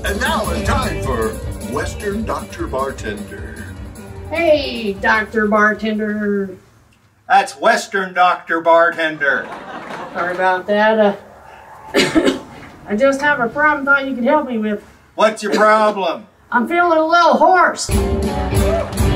And now it's time for Western Doctor Bartender. Hey, Dr. Bartender. That's Western Doctor Bartender. Sorry about that. I just have a problem thought you could help me with. What's your problem? I'm feeling a little hoarse.